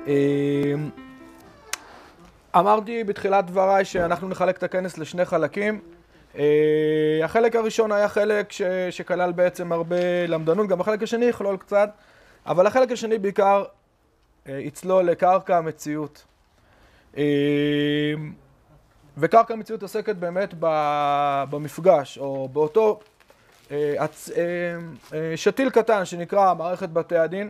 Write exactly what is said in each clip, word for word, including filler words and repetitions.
אמרתי בתחילת דבריי שאנחנו נחלק את הכנס לשני חלקים. החלק הראשון היה חלק ש... שכלל בעצם הרבה למדנות, גם החלק השני יכלול קצת, אבל החלק השני בעיקר יצלול לקרקע המציאות. וקרקע המציאות עוסקת באמת במפגש, או באותו שתיל קטן שנקרא מערכת בתי הדין,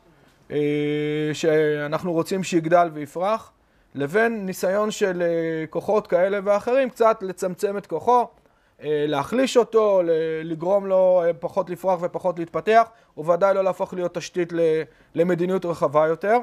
שאנחנו רוצים שיגדל ויפרח, לבין ניסיון של כוחות כאלה ואחרים, קצת לצמצם את כוחו, להחליש אותו, לגרום לו פחות לפרח ופחות להתפתח, וודאי לא להפוך להיות תשתית למדיניות רחבה יותר.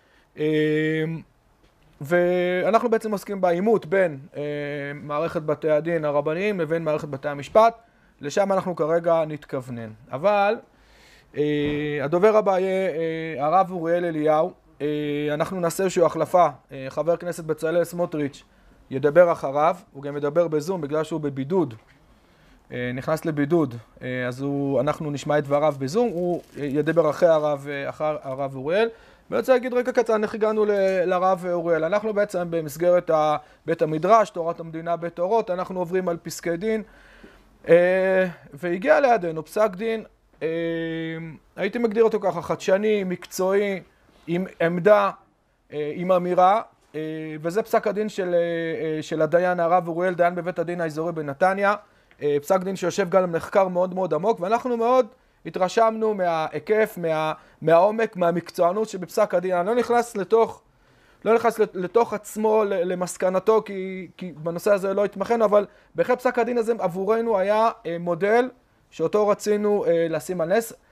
ואנחנו בעצם עוסקים בעימות בין מערכת בתי הדין הרבניים לבין מערכת בתי המשפט, לשם אנחנו כרגע נתכוונן. אבל הדובר הבא יהיה הרב אוריאל אליהו. אנחנו נעשה איזושהי החלפה, חבר הכנסת בצלאל סמוטריץ' ידבר אחריו, הוא גם ידבר בזום בגלל שהוא בבידוד, נכנס לבידוד, אז הוא, אנחנו נשמע את דבריו בזום, הוא ידבר אחרי הרב, אחר הרב אוריאל. אני רוצה להגיד רקע קצר, איך הגענו לרב אוריאל. אנחנו בעצם במסגרת בית המדרש, תורת המדינה בית אורות, אנחנו עוברים על פסקי דין, והגיע לידינו פסק דין, הייתי מגדיר אותו ככה, חדשני, מקצועי, עם עמדה, עם אמירה, וזה פסק הדין של, של הדיין הרב אוריאל, דיין בבית הדין האזורי בנתניה, פסק דין שיושב גם למחקר מאוד מאוד עמוק, ואנחנו מאוד התרשמנו מההיקף, מה, מהעומק, מהמקצוענות שבפסק הדין. אני לא נכנס לתוך, לא נכנס לתוך עצמו למסקנתו, כי, כי בנושא הזה לא התמחנו, אבל בהחלט פסק הדין הזה עבורנו היה מודל שאותו רצינו לשים על נס.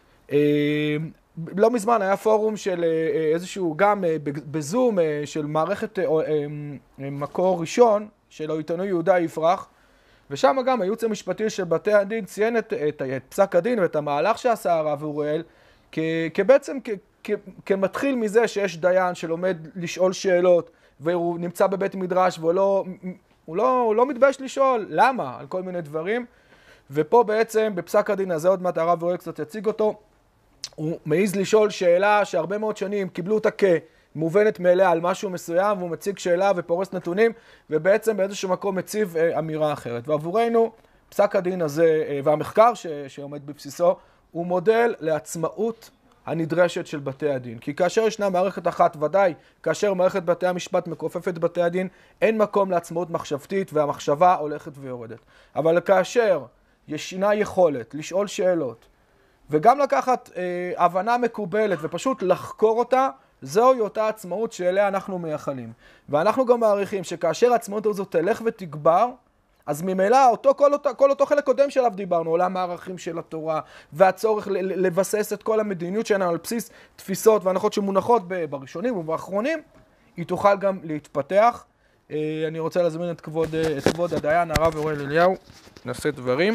לא מזמן היה פורום של איזשהו, גם בזום, של מערכת מקור ראשון, של העיתונאי יהודה יפרח, ושם גם הייעוץ המשפטי של בתי הדין ציין את, את, את פסק הדין ואת המהלך שעשה הרב אוריאל, כבעצם כ, כ, כמתחיל מזה שיש דיין שלומד לשאול שאלות, והוא נמצא בבית מדרש והוא לא, הוא לא, הוא לא מתבייש לשאול למה, על כל מיני דברים, ופה בעצם בפסק הדין הזה, עוד מעט הרב אוריאל קצת יציג אותו, הוא מעז לשאול שאלה שהרבה מאוד שנים קיבלו אותה כמובנת מאליה על משהו מסוים, והוא מציג שאלה ופורס נתונים, ובעצם באיזשהו מקום מציב אמירה אחרת. ועבורנו, פסק הדין הזה והמחקר ש- שעומד בבסיסו, הוא מודל לעצמאות הנדרשת של בתי הדין. כי כאשר ישנה מערכת אחת, ודאי, כאשר מערכת בתי המשפט מכופפת בתי הדין, אין מקום לעצמאות מחשבתית, והמחשבה הולכת ויורדת. אבל כאשר ישנה יכולת לשאול שאלות, וגם לקחת אה, הבנה מקובלת ופשוט לחקור אותה, זוהי אותה עצמאות שאליה אנחנו מייחלים. ואנחנו גם מעריכים שכאשר העצמאות הזו תלך ותגבר, אז ממילא אותו, כל, אותו, כל אותו חלק קודם שלו דיברנו, עולם הערכים של התורה, והצורך ל- לבסס את כל המדיניות שלנו על בסיס תפיסות והנחות שמונחות בראשונים ובאחרונים, היא תוכל גם להתפתח. אה, אני רוצה להזמין את כבוד, את כבוד הדיין, הרב אוריאל אליהו, נעשה דברים.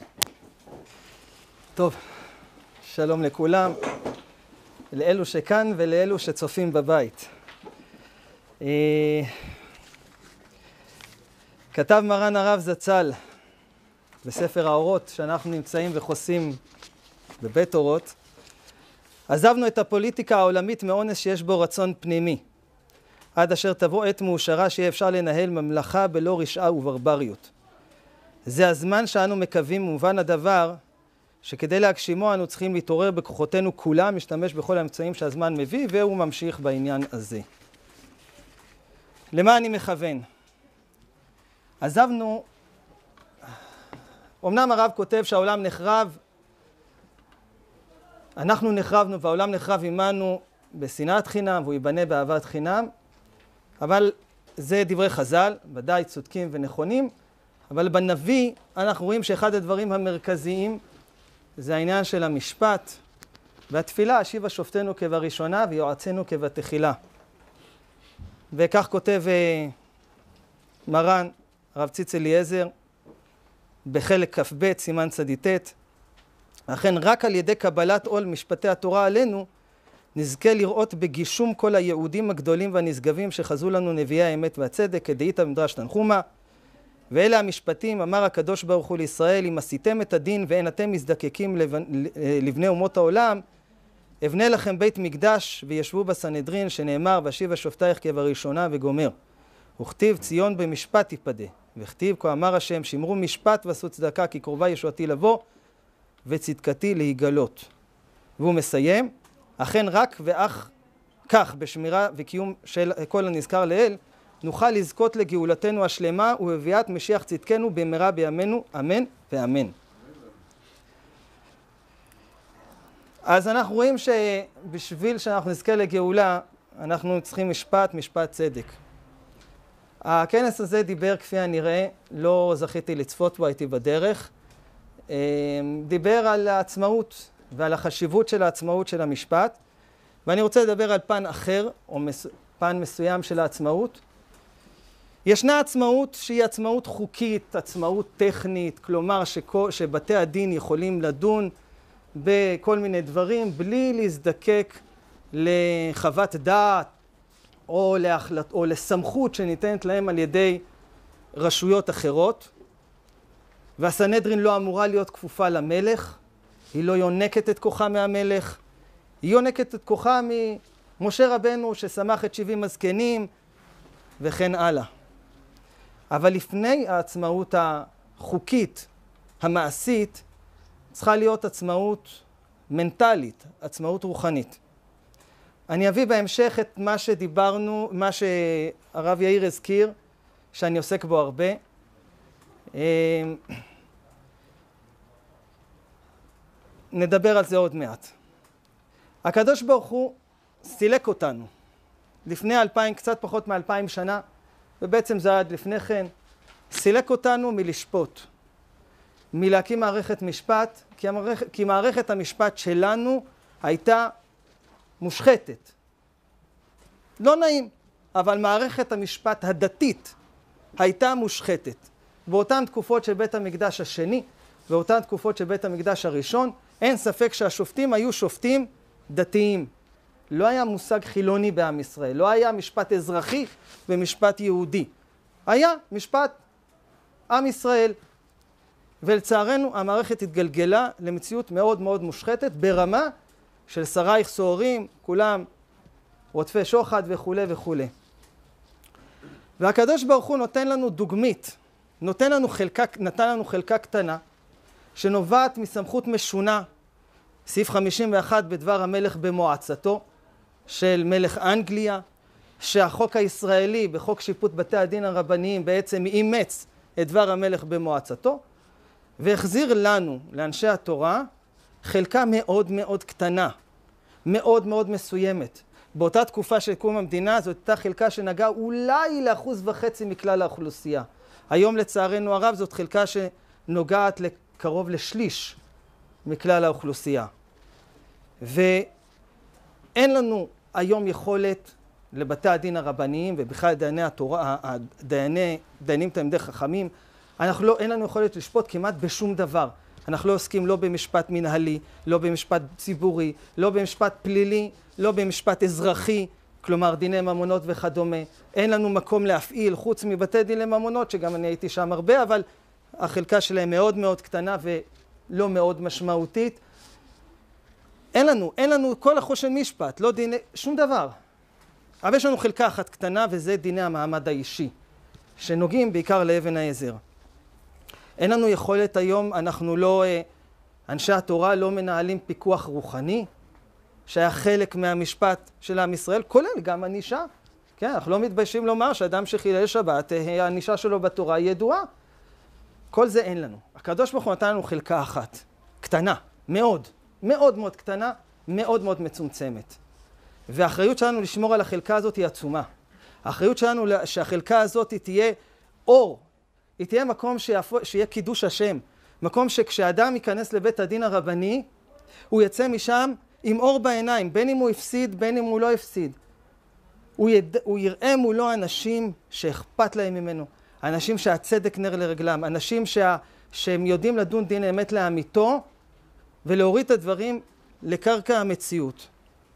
טוב. שלום לכולם, לאלו שכאן ולאלו שצופים בבית. כתב מרן הרב זצ"ל בספר האורות, שאנחנו נמצאים וחוסים בבית אורות, עזבנו את הפוליטיקה העולמית מאונס שיש בו רצון פנימי, עד אשר תבוא עת מאושרה שיהיה אפשר לנהל ממלכה בלא רשעה וברבריות. זה הזמן שאנו מקווים, מובן הדבר, שכדי להגשימו אנו צריכים להתעורר בכוחותינו כולם, משתמש בכל האמצעים שהזמן מביא, והוא ממשיך בעניין הזה. למה אני מכוון? עזבנו, אמנם הרב כותב שהעולם נחרב, אנחנו נחרבנו והעולם נחרב עמנו בשנאת חינם, והוא ייבנה באהבת חינם, אבל זה דברי חז"ל, ודאי צודקים ונכונים, אבל בנביא אנחנו רואים שאחד הדברים המרכזיים, זה העניין של המשפט והתפילה, השיבה שופטנו כבראשונה ויועצנו כבתחילה. וכך כותב מרן הרב ציץ אליעזר בחלק כ"ב סימן צדיטת, אכן רק על ידי קבלת עול משפטי התורה עלינו נזכה לראות בגישום כל היהודים הגדולים והנשגבים שחזו לנו נביאי האמת והצדק כדאית המדרש תנחומה, ואלה המשפטים, אמר הקדוש ברוך הוא לישראל, אם עשיתם את הדין ואין אתם מזדקקים לבני אומות העולם, אבנה לכם בית מקדש וישבו בסנהדרין, שנאמר ואשיב השופטייך כבראשונה וגומר. וכתיב ציון במשפט תיפדה, וכתיב כה אמר השם שמרו משפט ועשו צדקה כי קרובה ישועתי לבוא וצדקתי להיגלות. והוא מסיים, אכן רק ואך כך בשמירה וקיום של כל הנזכר לאל נוכל לזכות לגאולתנו השלמה ובביאת משיח צדקנו במהרה בימינו, אמן ואמן. אז אנחנו רואים שבשביל שאנחנו נזכה לגאולה אנחנו צריכים משפט, משפט צדק. הכנס הזה דיבר כפי הנראה, לא זכיתי לצפות בו, הייתי בדרך, דיבר על העצמאות ועל החשיבות של העצמאות של המשפט, ואני רוצה לדבר על פן אחר, או מס... פן מסוים של העצמאות. ישנה עצמאות שהיא עצמאות חוקית, עצמאות טכנית, כלומר שכל... שבתי הדין יכולים לדון בכל מיני דברים בלי להזדקק לחוות דעת או, להחלט... או לסמכות שניתנת להם על ידי רשויות אחרות. והסנהדרין לא אמורה להיות כפופה למלך, היא לא יונקת את כוחה מהמלך, היא יונקת את כוחה ממשה רבנו ששמח את שבעים הזקנים וכן הלאה. אבל לפני העצמאות החוקית, המעשית, צריכה להיות עצמאות מנטלית, עצמאות רוחנית. אני אביא בהמשך את מה שדיברנו, מה שהרב יאיר הזכיר, שאני עוסק בו הרבה. נדבר על זה עוד מעט. הקדוש ברוך הוא סילק אותנו לפני אלפיים, קצת פחות מאלפיים שנה, ובעצם זה עד לפני כן, סילק אותנו מלשפוט, מלהקים מערכת משפט, כי, המערכת, כי מערכת המשפט שלנו הייתה מושחתת. לא נעים, אבל מערכת המשפט הדתית הייתה מושחתת. באותן תקופות של בית המקדש השני, באותן תקופות של בית המקדש הראשון, אין ספק שהשופטים היו שופטים דתיים. לא היה מושג חילוני בעם ישראל, לא היה משפט אזרחי ומשפט יהודי. היה משפט עם ישראל. ולצערנו המערכת התגלגלה למציאות מאוד מאוד מושחתת, ברמה של שרייך סוהרים, כולם רודפי שוחד וכו' וכו'. והקדוש ברוך הוא נותן לנו דוגמית, נותן לנו חלקה, נתן לנו חלקה קטנה, שנובעת מסמכות משונה, סעיף חמישים ואחת בדבר המלך במועצתו, של מלך אנגליה, שהחוק הישראלי בחוק שיפוט בתי הדין הרבניים בעצם אימץ את דבר המלך במועצתו, והחזיר לנו, לאנשי התורה, חלקה מאוד מאוד קטנה, מאוד מאוד מסוימת. באותה תקופה של קום המדינה, זאת הייתה חלקה שנגעה אולי לאחוז וחצי מכלל האוכלוסייה. היום לצערנו הרב זאת חלקה שנוגעת לקרוב לשליש מכלל האוכלוסייה. ואין לנו היום יכולת לבתי הדין הרבניים ובכלל דייני התורה, הדייני, דיינים תלמידי חכמים, אנחנו לא, אין לנו יכולת לשפוט כמעט בשום דבר. אנחנו לא עוסקים לא במשפט מנהלי, לא במשפט ציבורי, לא במשפט פלילי, לא במשפט אזרחי, כלומר דיני ממונות וכדומה. אין לנו מקום להפעיל חוץ מבתי דיני ממונות, שגם אני הייתי שם הרבה, אבל החלקה שלהם מאוד מאוד קטנה ולא מאוד משמעותית. אין לנו, אין לנו כל החושן משפט, לא דיני, שום דבר. אבל יש לנו חלקה אחת קטנה וזה דיני המעמד האישי, שנוגעים בעיקר לאבן העזר. אין לנו יכולת היום, אנחנו לא, אנשי התורה לא מנהלים פיקוח רוחני, שהיה חלק מהמשפט של עם ישראל, כולל גם ענישה. כן, אנחנו לא מתביישים לומר שאדם שחילל שבת, הענישה שלו בתורה היא ידועה. כל זה אין לנו. הקדוש ברוך הוא נתן לנו חלקה אחת, קטנה, מאוד, מאוד מאוד קטנה, מאוד מאוד מצומצמת. והאחריות שלנו לשמור על החלקה הזאת היא עצומה. האחריות שלנו שהחלקה הזאת תהיה אור, היא תהיה מקום שיפו, שיהיה קידוש השם, מקום שכשאדם ייכנס לבית הדין הרבני, הוא יצא משם עם אור בעיניים, בין אם הוא הפסיד, בין אם הוא לא הפסיד. הוא, יד... הוא יראה מולו אנשים שאכפת להם ממנו, אנשים שהצדק נר לרגלם, אנשים שה... שהם יודעים לדון דין האמת לאמיתו, ולהוריד את הדברים לקרקע המציאות.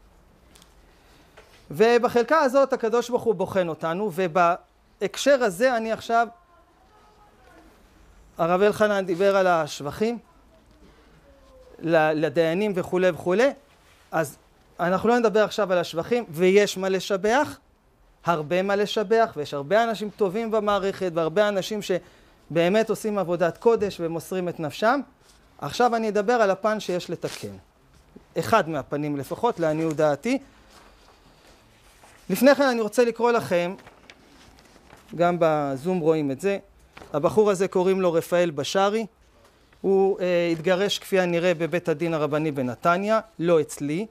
ובחלקה הזאת הקדוש ברוך הוא בוחן אותנו, ובהקשר הזה אני עכשיו, הרב אלחנן דיבר על השבחים, לדיינים וכו' וכו', אז אנחנו לא נדבר עכשיו על השבחים, ויש מה לשבח, הרבה מה לשבח, ויש הרבה אנשים טובים במערכת, והרבה אנשים שבאמת עושים עבודת קודש ומוסרים את נפשם. עכשיו אני אדבר על הפן שיש לתקן. אחד מהפנים לפחות, לעניות דעתי. לפני כן אני רוצה לקרוא לכם, גם בזום רואים את זה, הבחור הזה קוראים לו רפאל בשארי, הוא אה, התגרש כפי הנראה בבית הדין הרבני בנתניה, לא אצלי,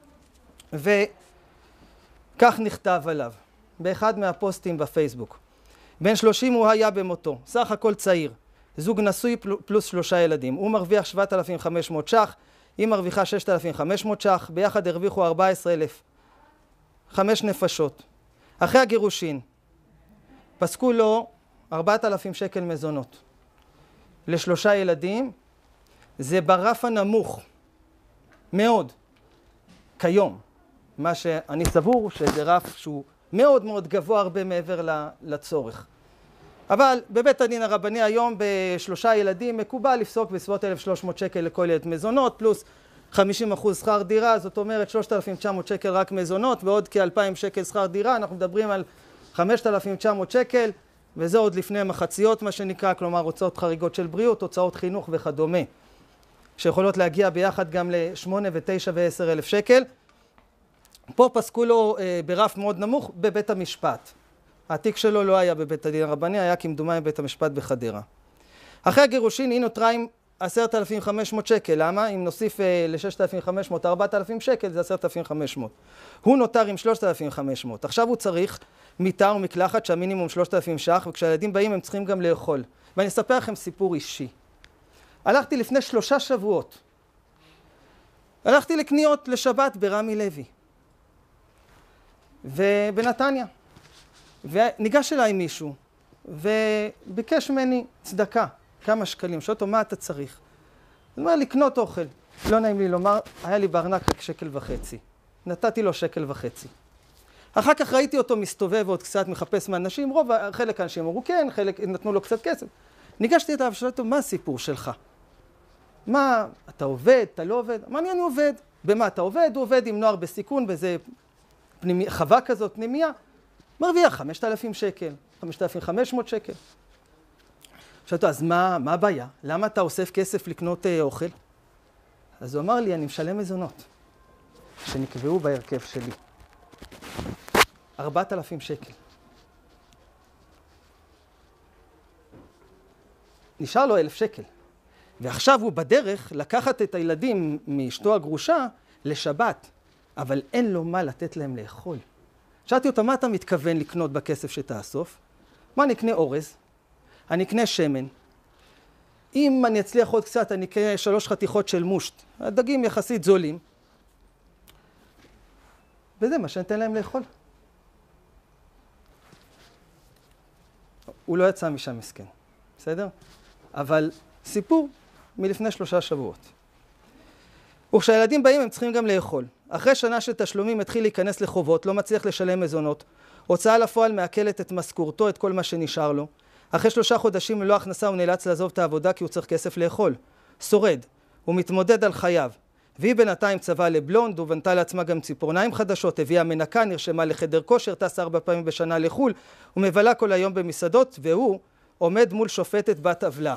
וכך נכתב עליו, באחד מהפוסטים בפייסבוק. בן שלושים הוא היה במותו, סך הכל צעיר, זוג נשוי פלוס שלושה ילדים, הוא מרוויח שבעת אלפים וחמש מאות ש"ח, היא מרוויחה ששת אלפים וחמש מאות ש"ח, ביחד הרוויחו ארבעה עשר אלף, חמש נפשות. אחרי הגירושין, פסקו לו ארבעת אלפים שקל מזונות. לשלושה ילדים, זה ברף הנמוך מאוד, כיום. מה שאני סבור שזה רף שהוא מאוד מאוד גבוה הרבה מעבר לצורך. אבל בבית הדין הרבני היום בשלושה ילדים מקובל לפסוק בסביבות אלף ושלוש מאות שקל לכל ילד מזונות, פלוס חמישים אחוז שכר דירה, זאת אומרת שלושת אלפים ותשע מאות שקל רק מזונות, ועוד כ-אלפיים שקל שכר דירה, אנחנו מדברים על חמשת אלפים ותשע מאות שקל, וזה עוד לפני מחציות מה שנקרא, כלומר הוצאות חריגות של בריאות, הוצאות חינוך וכדומה, שיכולות להגיע ביחד גם ל-שמונה ותשע ועשר אלף שקל. פה פסקו לו אה, ברף מאוד נמוך בבית המשפט. התיק שלו לא היה בבית הדין הרבני, היה כמדומה בבית המשפט בחדרה. אחרי הגירושין היא נותרה עם עשרת אלפים וחמש מאות שקל. למה? אם נוסיף אה, ל-ששת אלפים וחמש מאות ארבעת אלפים שקל זה עשרת אלפים וחמש מאות. הוא נותר עם שלושת אלפים וחמש מאות. עכשיו הוא צריך מיטה ומקלחת שהמינימום שלושת אלפים ש"ח, וכשהילדים באים הם צריכים גם לאכול. ואני אספר לכם סיפור אישי. הלכתי לפני שלושה שבועות. הלכתי לקניות לשבת ברמי לוי. ובנתניה. וניגש אליי מישהו, וביקש ממני צדקה, כמה שקלים. שואל אותו, מה אתה צריך? הוא אומר, לקנות אוכל. לא נעים לי לומר, היה לי בארנק רק שקל וחצי. נתתי לו שקל וחצי. אחר כך ראיתי אותו מסתובב ועוד קצת מחפש מאנשים, רוב, חלק האנשים אמרו כן, חלק נתנו לו קצת כסף. ניגשתי אליו ושאלתי אותו, מה הסיפור שלך? מה, אתה עובד, אתה לא עובד? אמר לי, אני עובד. במה אתה עובד? הוא עובד עם נוער בסיכון, באיזה פנימי, חווה כזאת, פנימיה. מרוויח חמשת אלפים שקל, חמשת אלפים וחמש מאות שקל. שאלתי, אז מה, מה הבעיה? למה אתה אוסף כסף לקנות אה, אוכל? אז הוא אמר לי, אני משלם מזונות, שנקבעו בהרכב שלי. ארבעת אלפים שקל. נשאר לו אלף שקל. ועכשיו הוא בדרך לקחת את הילדים מאשתו הגרושה לשבת, אבל אין לו מה לתת להם לאכול. שאלתי אותה, מה אתה מתכוון לקנות בכסף שתאסוף? מה, אני אקנה אורז, אני אקנה שמן. אם אני אצליח עוד קצת, אני אקנה שלוש חתיכות של מושט. הדגים יחסית זולים. וזה מה שאני אתן להם לאכול. הוא לא יצא משם מסכן, בסדר? אבל סיפור מלפני שלושה שבועות. וכשהילדים באים הם צריכים גם לאכול. אחרי שנה של תשלומים התחיל להיכנס לחובות, לא מצליח לשלם מזונות. הוצאה לפועל מעכלת את משכורתו, את כל מה שנשאר לו. אחרי שלושה חודשים ללא הכנסה הוא נאלץ לעזוב את העבודה כי הוא צריך כסף לאכול. שורד, הוא מתמודד על חייו. והיא בינתיים צבעה לבלונד, ובנתה לעצמה גם ציפורניים חדשות, הביאה מנקה, נרשמה לחדר כושר, טסה ארבע פעמים בשנה לחול, ומבלה כל היום במסעדות, והוא עומד מול שופטת בת עוולה.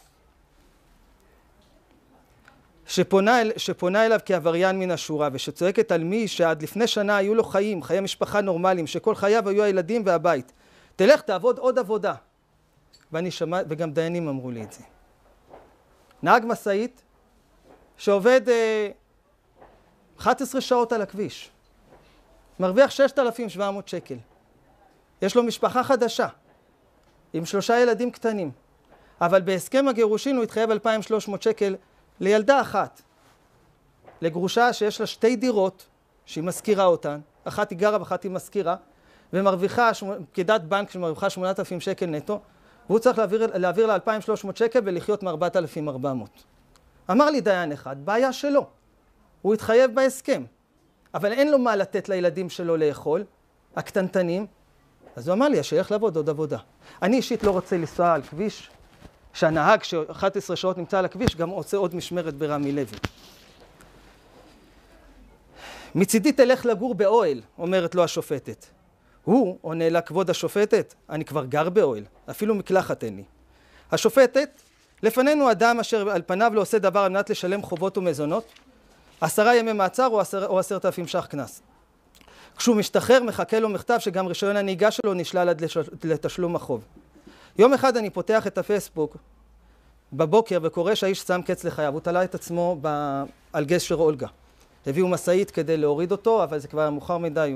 שפונה, שפונה אליו כעבריין מן השורה, ושצועקת על מי שעד לפני שנה היו לו חיים, חיי משפחה נורמליים, שכל חייו היו הילדים והבית. תלך תעבוד עוד עבודה. ואני שמע, וגם דיינים אמרו לי את זה. נהג משאית, שעובד אה, אחת עשרה שעות על הכביש, מרוויח ששת אלפים ושבע מאות שקל. יש לו משפחה חדשה, עם שלושה ילדים קטנים, אבל בהסכם הגירושין הוא התחייב אלפיים ושלוש מאות שקל לילדה אחת, לגרושה שיש לה שתי דירות, שהיא מזכירה אותן, אחת היא גרה ואחת היא מזכירה, ומרוויחה, פקידת בנק שמרוויחה שמונת אלפים שקל נטו, והוא צריך להעביר, להעביר לה אלפיים ושלוש מאות שקל ולחיות מ-ארבעת אלפים וארבע מאות. אמר לי דיין אחד, בעיה שלו. הוא התחייב בהסכם, אבל אין לו מה לתת לילדים שלו לאכול, הקטנטנים, אז הוא אמר לי, שילך לעבוד עוד עבודה. אני אישית לא רוצה לנסוע על כביש, שהנהג ש-אחת עשרה שעות נמצא על הכביש, גם עושה עוד משמרת ברמי לוי. מצידי תלך לגור באוהל, אומרת לו השופטת. הוא עונה לה, כבוד השופטת, אני כבר גר באוהל, אפילו מקלחת אין לי. השופטת, לפנינו אדם אשר על פניו לא עושה דבר על מנת לשלם חובות ומזונות, עשרה ימי מעצר או, עשר, או עשרת אלפים ש"ח קנס. כשהוא משתחרר מחכה לו מכתב שגם רישיון הנהיגה שלו נשלל עד לתשלום החוב. יום אחד אני פותח את הפייסבוק בבוקר וקורא שהאיש שם קץ לחייו, הוא תלה את עצמו ב... על גשר אולגה. הביאו מסעית כדי להוריד אותו, אבל זה כבר מאוחר מדי.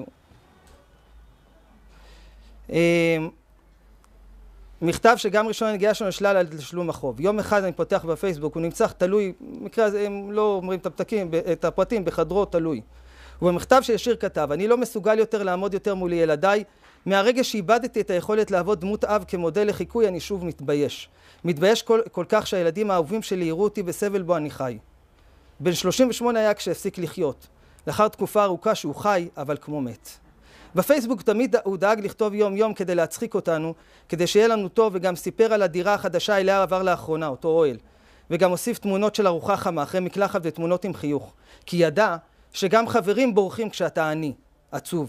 מכתב שגם רישיון הנהיגה שלו נשלל על תשלום החוב. יום אחד אני פותח בפייסבוק, הוא נמצא תלוי, במקרה הזה הם לא אומרים את הפתקים, את הפרטים, בחדרו תלוי. ובמכתב שישיר כתב, אני לא מסוגל יותר לעמוד יותר מול ילדיי, מהרגע שאיבדתי את היכולת לעבוד דמות אב כמודל לחיקוי, אני שוב מתבייש. מתבייש כל, כל כך שהילדים האהובים שלי יראו אותי בסבל בו אני חי. בן שלושים ושמונה היה כשהפסיק לחיות. לאחר תקופה ארוכה שהוא חי, אבל כמו מת. בפייסבוק תמיד הוא דאג לכתוב יום יום כדי להצחיק אותנו, כדי שיהיה לנו טוב, וגם סיפר על הדירה החדשה אליה עבר לאחרונה, אותו אוהל. וגם הוסיף תמונות של ארוחה חמה, אחרי מקלחת ותמונות עם חיוך. כי ידע שגם חברים בורחים כשאתה עני, עצוב.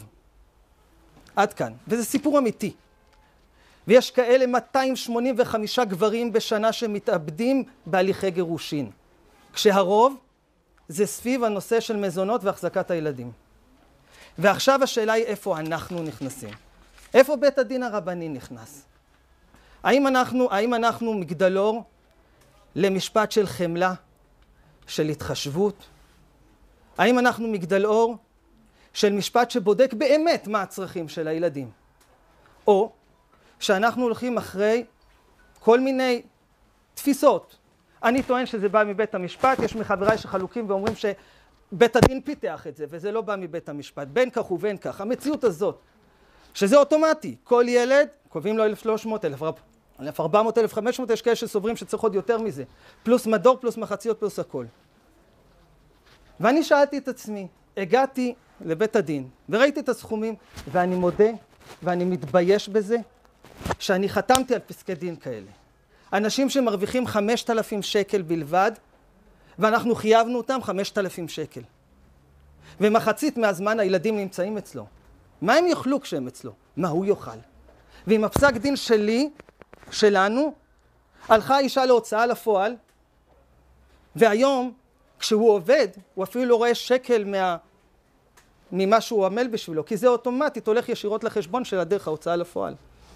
עד כאן. וזה סיפור אמיתי. ויש כאלה מאתיים שמונים וחמישה גברים בשנה שמתאבדים בהליכי גירושין. כשהרוב זה סביב הנושא של מזונות והחזקת הילדים. ועכשיו השאלה היא איפה אנחנו נכנסים. איפה בית הדין הרבני נכנס? האם אנחנו, האם אנחנו מגדלור למשפט של חמלה, של התחשבות? האם אנחנו מגדלור של משפט שבודק באמת מה הצרכים של הילדים? או שאנחנו הולכים אחרי כל מיני תפיסות. אני טוען שזה בא מבית המשפט, יש מחבריי שחלוקים ואומרים שבית הדין פיתח את זה, וזה לא בא מבית המשפט, בין כך ובין כך. המציאות הזאת, שזה אוטומטי, כל ילד, קובעים לו אלף ושלוש מאות, אלף וארבע מאות, אלף וחמש מאות, יש כאלה שסוברים שצריך עוד יותר מזה, פלוס מדור, פלוס מחציות, פלוס הכל. ואני שאלתי את עצמי, הגעתי לבית הדין, וראיתי את הסכומים, ואני מודה, ואני מתבייש בזה, שאני חתמתי על פסקי דין כאלה. אנשים שמרוויחים חמשת אלפים שקל בלבד, ואנחנו חייבנו אותם חמשת אלפים שקל. ומחצית מהזמן הילדים נמצאים אצלו. מה הם יאכלו כשהם אצלו? מה הוא יאכל? ועם הפסק דין שלי, שלנו, הלכה אישה להוצאה לפועל, והיום, כשהוא עובד, הוא אפילו לא רואה שקל מה... ממה שהוא עמל בשבילו, כי זה אוטומטית הולך ישירות לחשבון של הדרך ההוצאה לפועל.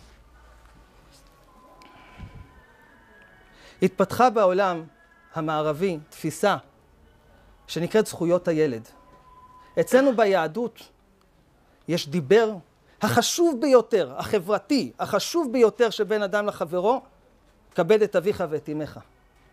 התפתחה בעולם המערבי תפיסה שנקראת זכויות הילד. אצלנו ביהדות יש דיבר החשוב ביותר, החברתי, החשוב ביותר שבין אדם לחברו, כבד את אביך ואת אמך.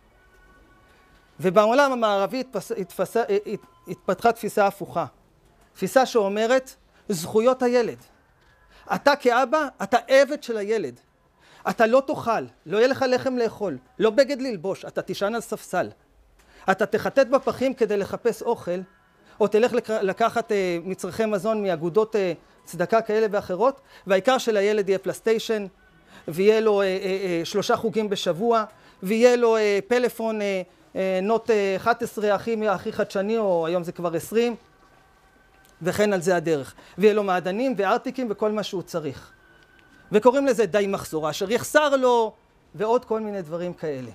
ובעולם המערבי התפסה, התפתחה תפיסה הפוכה. תפיסה שאומרת זכויות הילד. אתה כאבא, אתה עבד של הילד. אתה לא תאכל, לא יהיה לך לחם לאכול, לא בגד ללבוש, אתה תישן על ספסל. אתה תחטט בפחים כדי לחפש אוכל, או תלך לקחת אה, מצרכי מזון מאגודות אה, צדקה כאלה ואחרות, והעיקר של הילד יהיה פלסטיישן, ויהיה לו אה, אה, אה, שלושה חוגים בשבוע, ויהיה לו אה, פלאפון אה, אה, נוט אה, אחת עשרה הכי, הכי חדשני, או היום זה כבר עשרים, וכן על זה הדרך. ויהיה לו מעדנים וארטיקים וכל מה שהוא צריך. וקוראים לזה די מחזור, אשר יחסר לו, ועוד כל מיני דברים כאלה.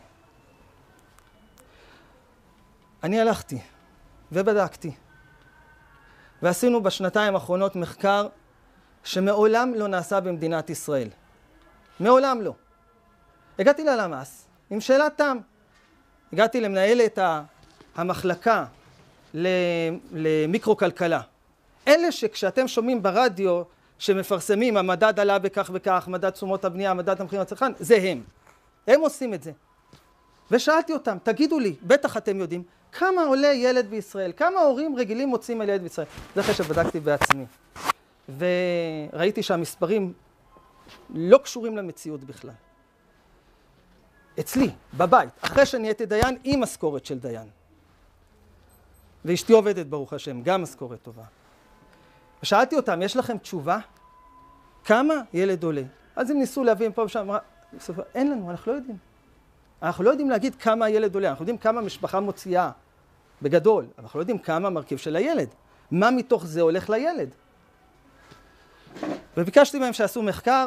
אני הלכתי ובדקתי, ועשינו בשנתיים האחרונות מחקר שמעולם לא נעשה במדינת ישראל. מעולם לא. הגעתי ללמ"ס עם שאלת תם. הגעתי למנהלת המחלקה למיקרו-כלכלה. אלה שכשאתם שומעים ברדיו שמפרסמים, המדד עלה בכך וכך, מדד תשומות הבנייה, מדד המחירים לצרכן, זה הם. הם עושים את זה. ושאלתי אותם, תגידו לי, בטח אתם יודעים, כמה עולה ילד בישראל? כמה הורים רגילים מוצאים על ילד בישראל? זה אחרי שבדקתי בעצמי. וראיתי שהמספרים לא קשורים למציאות בכלל. אצלי, בבית, אחרי שנהייתי דיין, עם משכורת של דיין. ואשתי עובדת, ברוך השם, גם משכורת טובה. ושאלתי אותם, יש לכם תשובה? כמה ילד עולה? אז הם ניסו להביא פה ושם, אמרה, אין לנו, אנחנו לא יודעים. אנחנו לא יודעים להגיד כמה הילד עולה, אנחנו יודעים כמה משפחה מוציאה בגדול, אבל אנחנו לא יודעים כמה מרכיב של הילד. מה מתוך זה הולך לילד? וביקשתי מהם שעשו מחקר,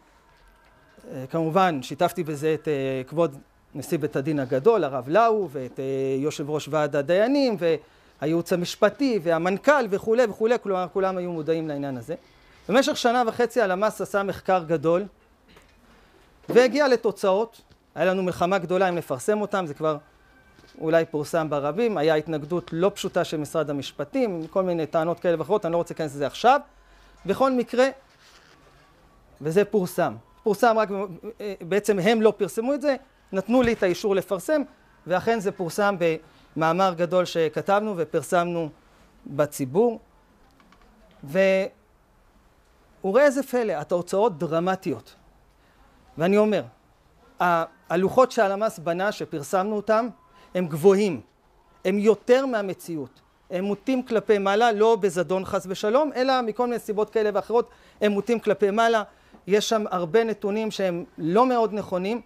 כמובן שיתפתי בזה את כבוד נשיא בית הדין הגדול, הרב לאו, ואת יושב ראש ועד הדיינים, והייעוץ המשפטי, והמנכ"ל וכו' וכו', כלומר כולם היו מודעים לעניין הזה. במשך שנה וחצי הלמ"ס עשה מחקר גדול, והגיע לתוצאות. היה לנו מלחמה גדולה אם לפרסם אותם, זה כבר אולי פורסם ברבים, היה התנגדות לא פשוטה של משרד המשפטים, כל מיני טענות כאלה ואחרות, אני לא רוצה להיכנס לזה עכשיו. בכל מקרה, וזה פורסם. פורסם רק, בעצם הם לא פרסמו את זה, נתנו לי את האישור לפרסם, ואכן זה פורסם במאמר גדול שכתבנו ופרסמנו בציבור. וראה איזה פלא, התוצאות דרמטיות. ואני אומר, הלוחות שהלמ"ס בנה, שפרסמנו אותם, הם גבוהים, הם יותר מהמציאות. הם מוטים כלפי מעלה, לא בזדון חס ושלום, אלא מכל מיני סיבות כאלה ואחרות, הם מוטים כלפי מעלה. יש שם הרבה נתונים שהם לא מאוד נכונים,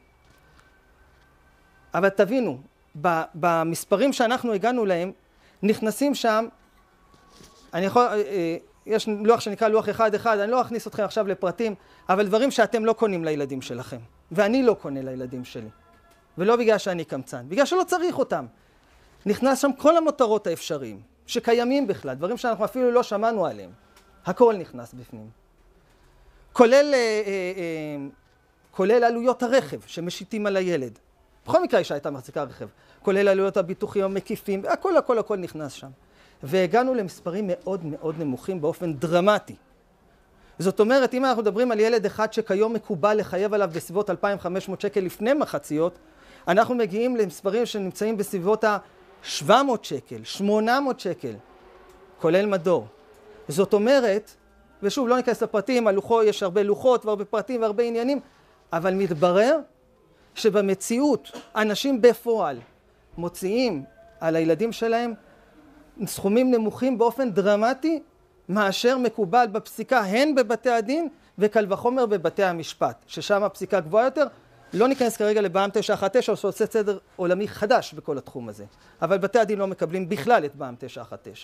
אבל תבינו, במספרים שאנחנו הגענו להם, נכנסים שם, אני יכול, יש לוח שנקרא לוח אחד אחד, אני לא אכניס אתכם עכשיו לפרטים, אבל דברים שאתם לא קונים לילדים שלכם, ואני לא קונה לילדים שלי, ולא בגלל שאני קמצן, בגלל שלא צריך אותם. נכנס שם כל המותרות האפשריים, שקיימים בכלל, דברים שאנחנו אפילו לא שמענו עליהם. הכל נכנס בפנים. כולל, אה, אה, אה, כולל עלויות הרכב שמשיתים על הילד. בכל מקרה אישה הייתה מחזיקה רכב. כולל עלויות הביטוחים המקיפים, הכל הכל הכל נכנס שם. והגענו למספרים מאוד מאוד נמוכים באופן דרמטי. זאת אומרת, אם אנחנו מדברים על ילד אחד שכיום מקובל לחייב עליו בסביבות אלפיים וחמש מאות שקל לפני מחציות, אנחנו מגיעים למספרים שנמצאים בסביבות ה-שבע מאות שקל, שמונה מאות שקל, כולל מדור. זאת אומרת, ושוב, לא ניכנס לפרטים, הלוחות, יש הרבה לוחות והרבה פרטים והרבה עניינים, אבל מתברר שבמציאות אנשים בפועל מוציאים על הילדים שלהם סכומים נמוכים באופן דרמטי, מאשר מקובל בפסיקה הן בבתי הדין וקל וחומר בבתי המשפט, ששם הפסיקה גבוהה יותר. לא ניכנס כרגע לבע"מ תשע אחת תשע, שעושה סדר עולמי חדש בכל התחום הזה. אבל בתי הדין לא מקבלים בכלל את בע"מ תשע אחת תשע,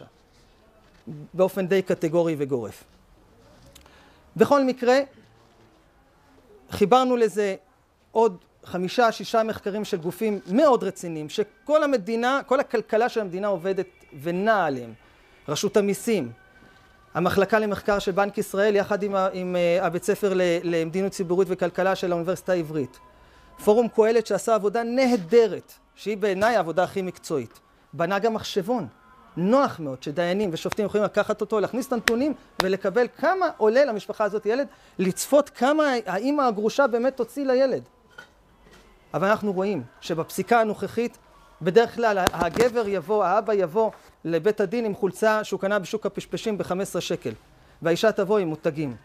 באופן די קטגורי וגורף. בכל מקרה, חיברנו לזה עוד חמישה, שישה מחקרים של גופים מאוד רציניים, שכל המדינה, כל הכלכלה של המדינה עובדת ונעה עליהם. רשות המיסים, המחלקה למחקר של בנק ישראל, יחד עם, עם הבית ספר למדיניות ציבורית וכלכלה של האוניברסיטה העברית. פורום קהלת שעשה עבודה נהדרת, שהיא בעיניי העבודה הכי מקצועית. בנה גם מחשבון, נוח מאוד, שדיינים ושופטים יכולים לקחת אותו, להכניס את הנתונים ולקבל כמה עולה למשפחה הזאת ילד, לצפות כמה האמא הגרושה באמת תוציא לילד. אבל אנחנו רואים שבפסיקה הנוכחית, בדרך כלל הגבר יבוא, האבא יבוא לבית הדין עם חולצה שהוא קנה בשוק הפשפשים ב-חמישה עשר שקל, והאישה תבוא עם מותגים.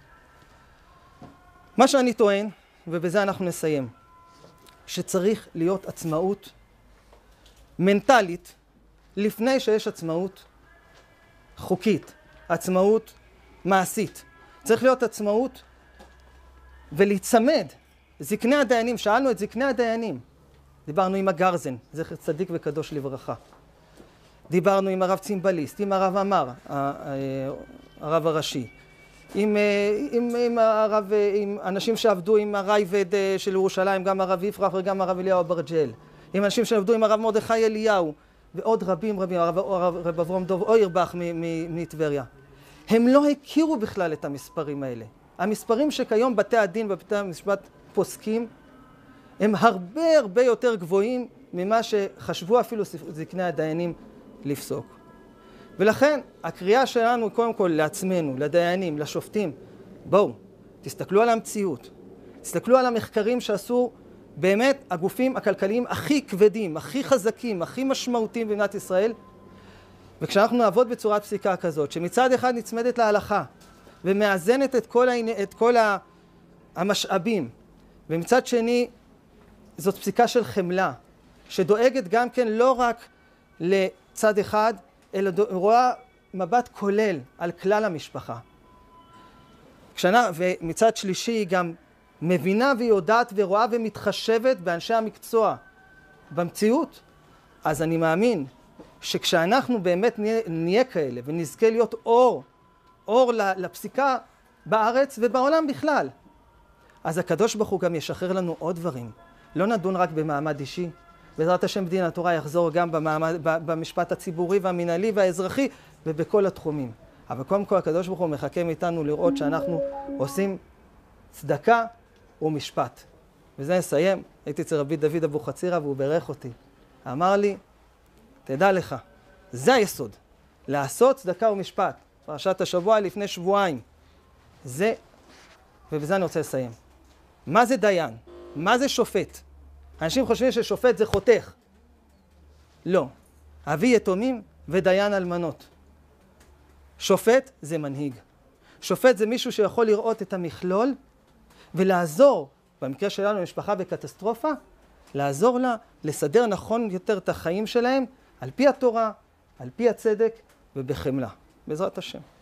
מה שאני טוען, ובזה אנחנו נסיים, שצריך להיות עצמאות מנטלית לפני שיש עצמאות חוקית, עצמאות מעשית. צריך להיות עצמאות ולהצמד. זקני הדיינים, שאלנו את זקני הדיינים. דיברנו עם הגרזן, זכר צדיק וקדוש לברכה. דיברנו עם הרב צימבליסט, עם הרב אמר, הרב הראשי. עם, עם, עם, הרב, עם אנשים שעבדו עם הרייבד של ירושלים, גם הרב יפרח וגם הרב אליהו אברג'ל. עם אנשים שעבדו עם הרב מרדכי אליהו, ועוד רבים רבים, הרב, הרב אברהם דוב אוירבך מטבריה. הם לא הכירו בכלל את המספרים האלה. המספרים שכיום בתי הדין ובתי המשפט פוסקים, הם הרבה הרבה יותר גבוהים ממה שחשבו אפילו זקני הדיינים לפסוק. ולכן הקריאה שלנו קודם כל לעצמנו, לדיינים, לשופטים, בואו, תסתכלו על המציאות, תסתכלו על המחקרים שעשו באמת הגופים הכלכליים הכי כבדים, הכי חזקים, הכי משמעותיים במדינת ישראל, וכשאנחנו נעבוד בצורת פסיקה כזאת, שמצד אחד נצמדת להלכה, ומאזנת את כל, העני... את כל המשאבים, ומצד שני זאת פסיקה של חמלה, שדואגת גם כן לא רק לצד אחד, אלא רואה מבט כולל על כלל המשפחה. כשאנה, ומצד שלישי היא גם מבינה ויודעת ורואה ומתחשבת באנשי המקצוע במציאות, אז אני מאמין שכשאנחנו באמת נהיה, נהיה כאלה ונזכה להיות אור, אור לפסיקה בארץ ובעולם בכלל, אז הקדוש ברוך הוא גם ישחרר לנו עוד דברים. לא נדון רק במעמד אישי. בעזרת השם דין התורה יחזור גם במעמד, במשפט הציבורי והמנהלי והאזרחי ובכל התחומים. אבל קודם כל הקדוש ברוך הוא מחכה מאיתנו לראות שאנחנו עושים צדקה ומשפט. וזה נסיים. הייתי אצל רבי דוד אבוחצירא והוא בירך אותי. אמר לי, תדע לך, זה היסוד. לעשות צדקה ומשפט. פרשת השבוע לפני שבועיים. זה, ובזה אני רוצה לסיים. מה זה דיין? מה זה שופט? אנשים חושבים ששופט זה חותך. לא. אבי יתומים ודיין אלמנות. שופט זה מנהיג. שופט זה מישהו שיכול לראות את המכלול ולעזור, במקרה שלנו משפחה בקטסטרופה, לעזור לה לסדר נכון יותר את החיים שלהם על פי התורה, על פי הצדק ובחמלה. בעזרת השם.